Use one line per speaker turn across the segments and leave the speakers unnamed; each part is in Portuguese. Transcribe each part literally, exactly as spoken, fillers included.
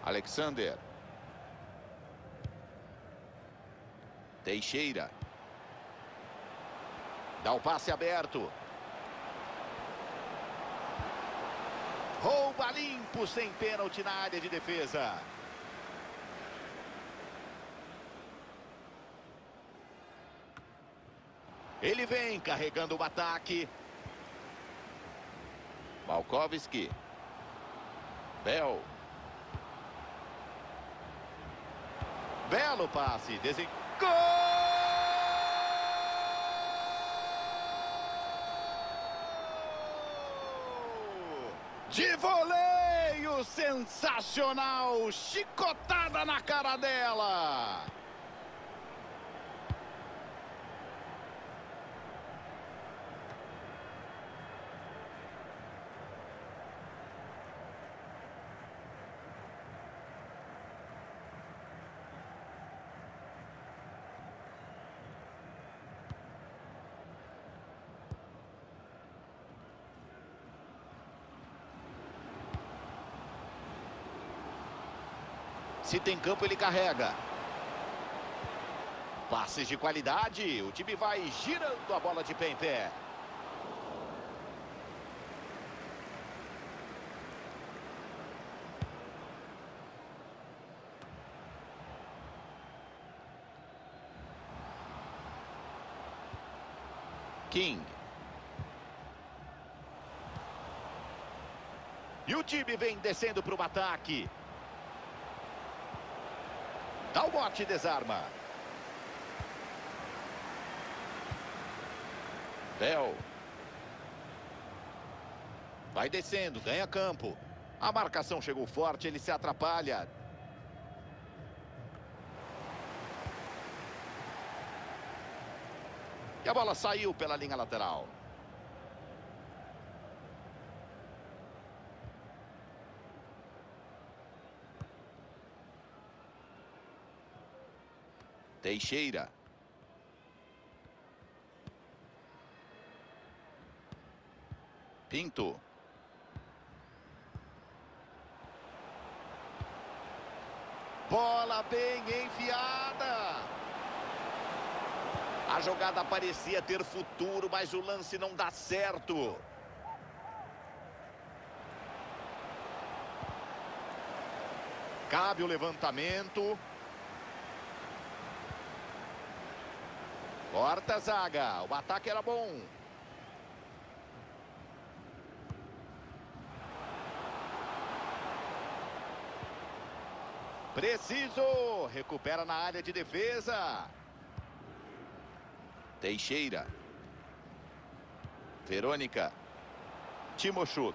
Alexander. Teixeira. Dá o passe aberto. Rouba limpo, sem pênalti na área de defesa. Ele vem carregando o ataque. Malkowski. Bel. Belo passe. Desen... Gol! De voleio sensacional. Chicotada na cara dela. Se tem campo, ele carrega. Passes de qualidade. O time vai girando a bola de pé em pé. King. E o time vem descendo para o ataque. Dá o bote e desarma. Bel. Vai descendo, ganha campo. A marcação chegou forte, ele se atrapalha. E a bola saiu pela linha lateral. Teixeira. Pinto. Bola bem enfiada. A jogada parecia ter futuro, mas o lance não dá certo. Cabe o levantamento. Corta a zaga. O ataque era bom. Preciso. Recupera na área de defesa. Teixeira. Verônica. Timoshuk.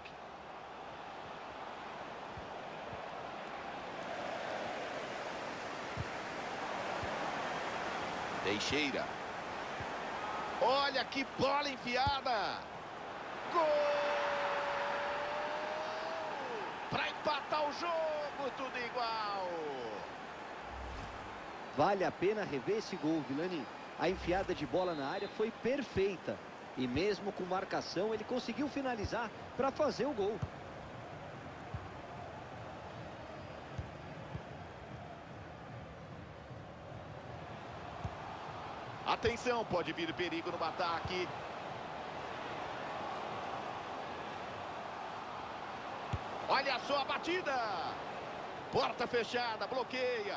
Teixeira. Olha que bola enfiada. Gol! Para empatar o jogo, tudo igual.
Vale a pena rever esse gol, Vilani. A enfiada de bola na área foi perfeita. E mesmo com marcação, ele conseguiu finalizar para fazer o gol.
Atenção, pode vir perigo no ataque. Olha só a batida. Porta fechada, bloqueia.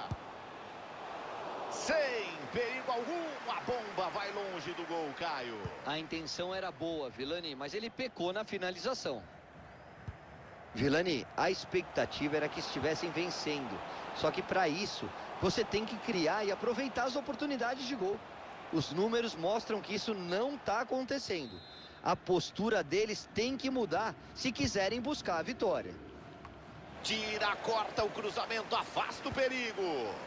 Sem perigo algum, a bomba vai longe do gol, Caio.
A intenção era boa, Vilani, mas ele pecou na finalização. Vilani, a expectativa era que estivessem vencendo. Só que para isso, você tem que criar e aproveitar as oportunidades de gol. Os números mostram que isso não está acontecendo. A postura deles tem que mudar se quiserem buscar a vitória.
Tira, corta o cruzamento, afasta o perigo.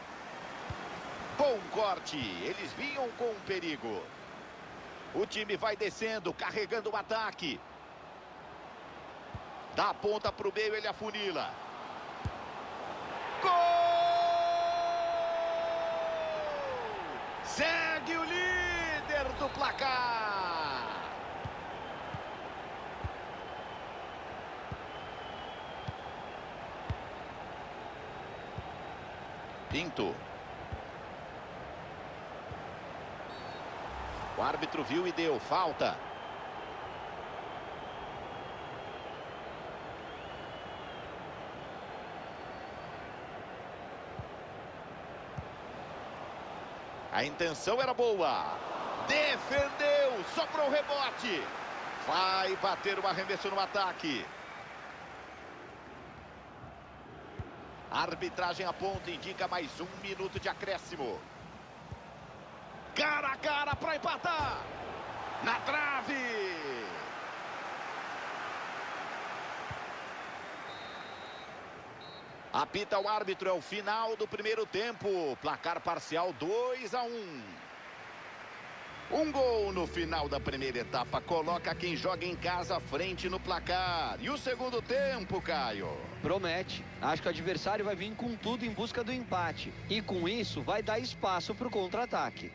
Bom corte, eles vinham com perigo. O time vai descendo, carregando o ataque. Dá a ponta para o meio, ele afunila. Gol! Segue o líder do placar. Pinto. O árbitro viu e deu falta. A intenção era boa. Defendeu, sobrou o rebote. Vai bater o arremesso no ataque. A arbitragem aponta e indica mais um minuto de acréscimo. Cara a cara para empatar. Na trave. Apita o árbitro, é o final do primeiro tempo. Placar parcial dois a um. Um gol no final da primeira etapa coloca quem joga em casa à frente no placar. E o segundo tempo, Caio?
Promete. Acho que o adversário vai vir com tudo em busca do empate. E com isso vai dar espaço para o contra-ataque.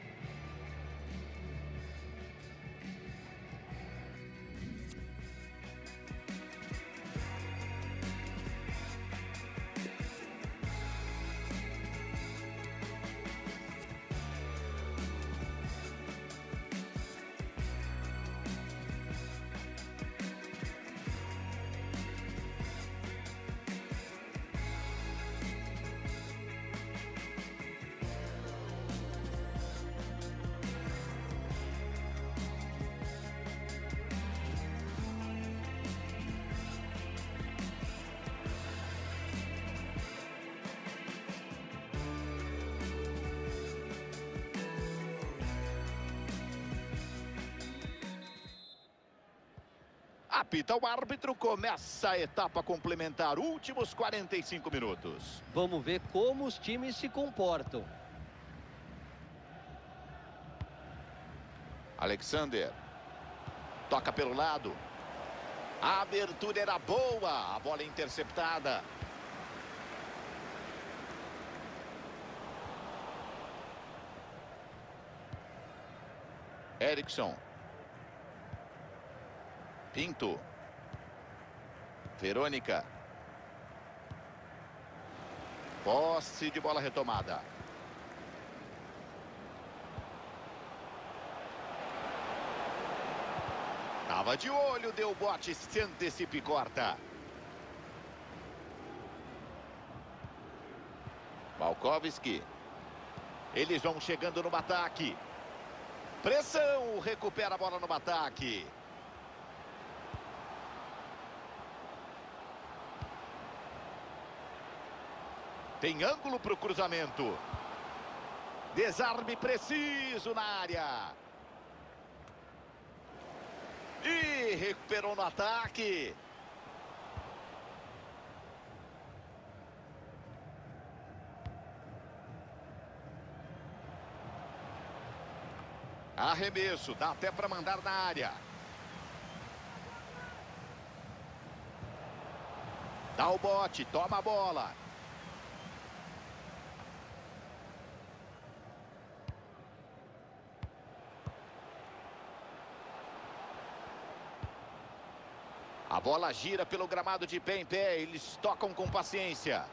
Apita o árbitro, começa a etapa complementar, últimos quarenta e cinco minutos.
Vamos ver como os times se comportam.
Alexander. Toca pelo lado. A abertura era boa, a bola é interceptada. Erickson. Pinto. Verônica. Posse de bola retomada. Tava de olho, deu bote, se antecipa e corta. Malkovski. Eles vão chegando no ataque. Pressão, recupera a bola no ataque. Tem ângulo para o cruzamento. Desarme preciso na área. E recuperou no ataque. Arremesso, dá até para mandar na área. Dá o bote, toma a bola. A bola gira pelo gramado de pé em pé, eles tocam com paciência.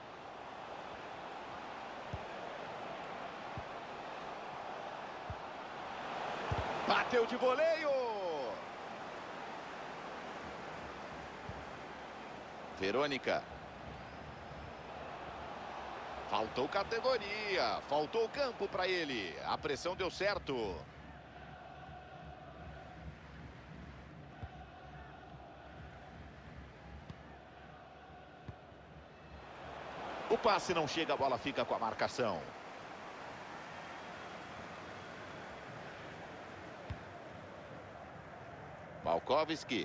Bateu de voleio. Verônica. Faltou categoria, faltou campo para ele. A pressão deu certo. O passe não chega, a bola fica com a marcação. Malkovski.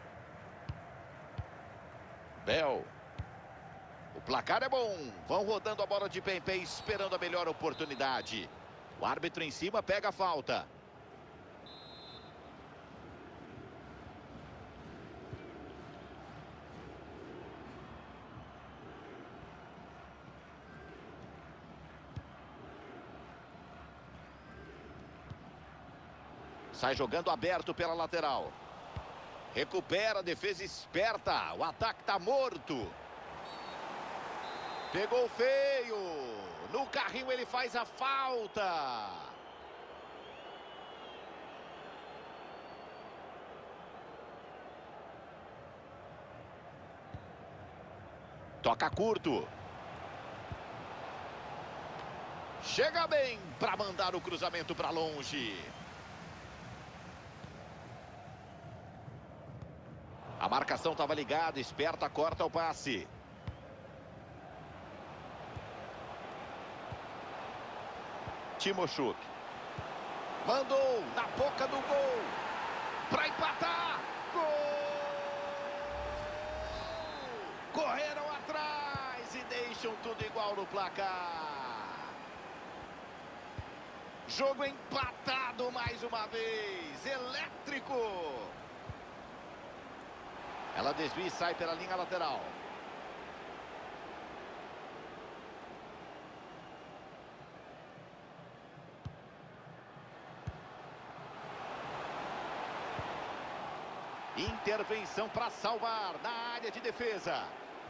Bell. O placar é bom. Vão rodando a bola de pé em pé, esperando a melhor oportunidade. O árbitro em cima pega a falta. Sai jogando aberto pela lateral. Recupera, a defesa esperta. O ataque está morto. Pegou feio. No carrinho ele faz a falta. Toca curto. Chega bem para mandar o cruzamento para longe. A marcação estava ligada, esperta, corta o passe. Timochuk. Mandou na boca do gol. Para empatar. Gol! Correram atrás e deixam tudo igual no placar. Jogo empatado mais uma vez. Elétrico. Ela desvia e sai pela linha lateral. Intervenção para salvar na área de defesa.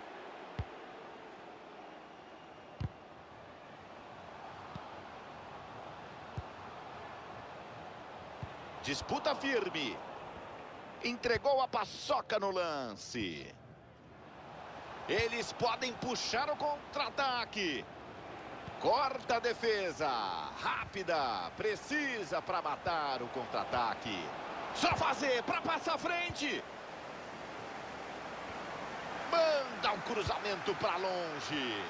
Disputa firme. Entregou a paçoca no lance. Eles podem puxar o contra-ataque. Corta a defesa. Rápida. Precisa para matar o contra-ataque. Só fazer para passar à frente. Manda um cruzamento para longe.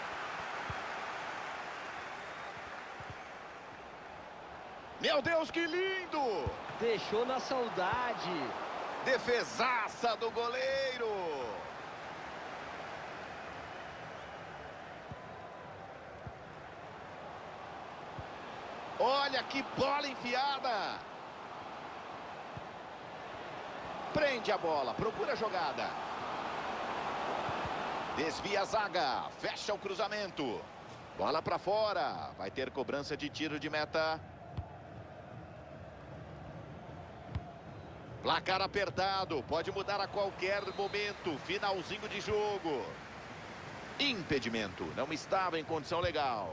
Meu Deus, que lindo!
Deixou na saudade.
Defesaça do goleiro. Olha que bola enfiada. Prende a bola, procura a jogada. Desvia a zaga, fecha o cruzamento. Bola para fora, vai ter cobrança de tiro de meta. Placar apertado, pode mudar a qualquer momento. Finalzinho de jogo. Impedimento, não estava em condição legal.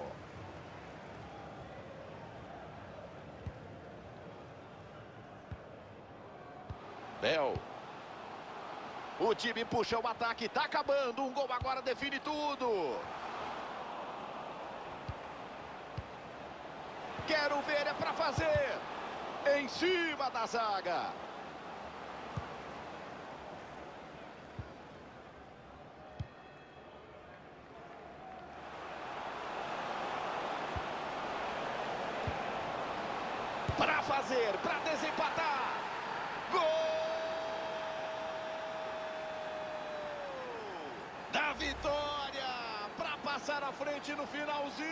Bel. O time puxa o ataque, tá acabando. Um gol agora define tudo. Quero ver, é pra fazer. Em cima da zaga. Para fazer, para desempatar. Gol! Da vitória, para passar à frente no finalzinho.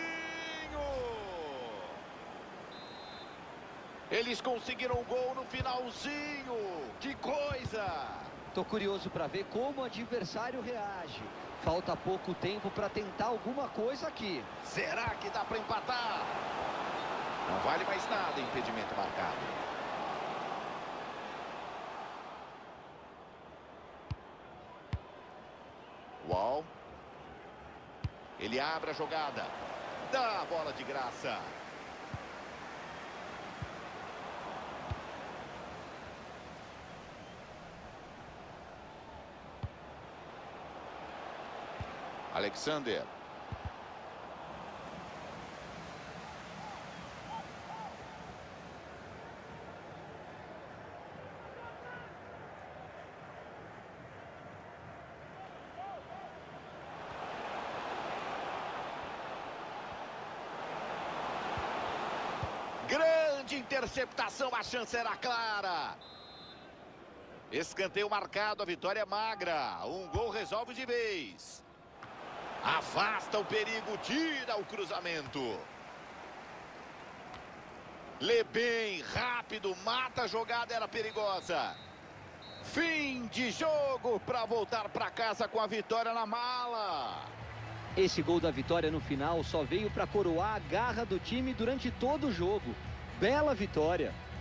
Eles conseguiram o gol no finalzinho. Que coisa!
Tô curioso para ver como o adversário reage. Falta pouco tempo para tentar alguma coisa aqui.
Será que dá para empatar? Não vale mais nada, impedimento marcado. Uau. Ele abre a jogada. Dá a bola de graça. Alexander. Grande interceptação, a chance era clara. Escanteio marcado, a vitória é magra. Um gol resolve de vez. Afasta o perigo, tira o cruzamento. Lê bem, rápido, mata a jogada, era perigosa. Fim de jogo para voltar para casa com a vitória na mala.
Esse gol da vitória no final só veio para coroar a garra do time durante todo o jogo. Bela vitória.